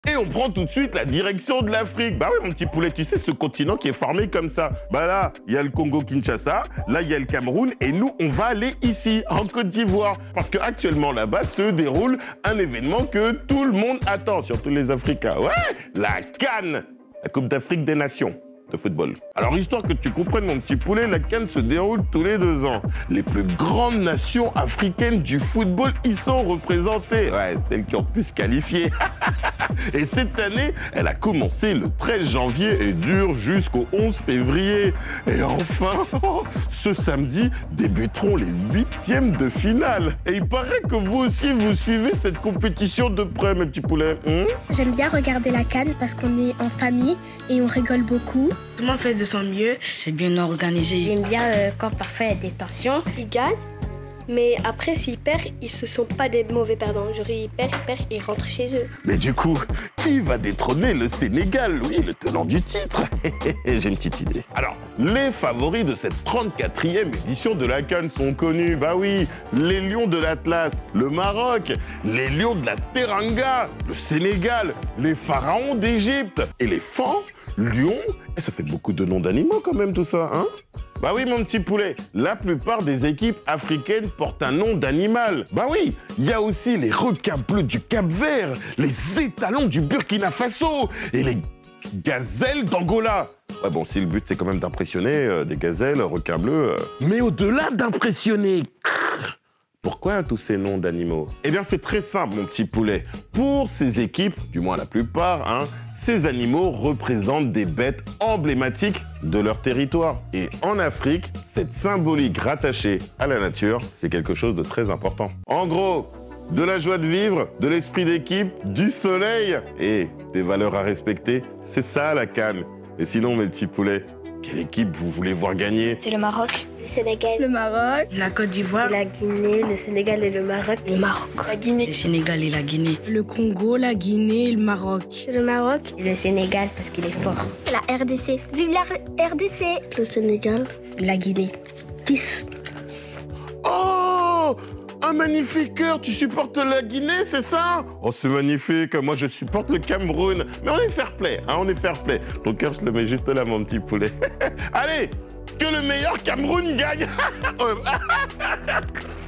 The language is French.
Et on prend tout de suite la direction de l'Afrique. Bah oui, mon petit poulet, tu sais, ce continent qui est formé comme ça. Bah là, il y a le Congo-Kinshasa, là, il y a le Cameroun, et nous, on va aller ici, en Côte d'Ivoire. Parce qu'actuellement, là-bas, se déroule un événement que tout le monde attend, surtout les Africains. Ouais, la CAN, la Coupe d'Afrique des Nations de football. Alors, histoire que tu comprennes, mon petit poulet, la CAN se déroule tous les 2 ans. Les plus grandes nations africaines du football y sont représentées. Ouais, celles qui ont pu se qualifier. Et cette année, elle a commencé le 13 janvier et dure jusqu'au 11 février. Et enfin, ce samedi, débuteront les 8e de finale. Et il paraît que vous aussi, vous suivez cette compétition de près, mes petits poulets. J'aime bien regarder la CAN parce qu'on est en famille et on rigole beaucoup. Tout le monde fait de son mieux. C'est bien organisé. J'aime bien quand parfois il y a des tensions. Ils gagnent, mais après s'ils perdent, ils ne sont pas des mauvais perdants. Genre ils perdent, ils rentrent chez eux. Mais du coup, qui va détrôner le Sénégal? Oui, le tenant du titre. J'ai une petite idée. Alors, les favoris de cette 34e édition de la CAN sont connus. Bah oui, les Lions de l'Atlas, le Maroc, les Lions de la Teranga, le Sénégal, les Pharaons d'Égypte et les Fans, Lions. Et ça fait beaucoup de noms d'animaux quand même tout ça, hein? Bah oui, mon petit poulet, la plupart des équipes africaines portent un nom d'animal. Bah oui, il y a aussi les requins bleus du Cap-Vert, les étalons du Burkina Faso et les gazelles d'Angola. Ouais, bon, si le but c'est quand même d'impressionner, des gazelles, requins bleus. Mais au-delà d'impressionner, pourquoi tous ces noms d'animaux? Eh bien, c'est très simple, mon petit poulet. Pour ces équipes, du moins la plupart, hein, ces animaux représentent des bêtes emblématiques de leur territoire. Et en Afrique, cette symbolique rattachée à la nature, c'est quelque chose de très important. En gros, de la joie de vivre, de l'esprit d'équipe, du soleil et des valeurs à respecter, c'est ça la CAN. Et sinon, mes petits poulets, quelle équipe vous voulez voir gagner? C'est le Maroc. Le Sénégal. Le Maroc. La Côte d'Ivoire. La Guinée, le Sénégal et le Maroc. Le Maroc. La Guinée. Le Sénégal et la Guinée. Le Congo, la Guinée et le Maroc. Le Maroc. Et le Sénégal parce qu'il est fort. La RDC. Vive la RDC. Le Sénégal. La Guinée. 10. Oh! Un magnifique cœur, tu supportes la Guinée, c'est ça? Oh, c'est magnifique, moi je supporte le Cameroun. Mais on est fair play, hein, on est fair play. Ton cœur, je le mets juste là, mon petit poulet. Allez, que le meilleur Cameroun gagne.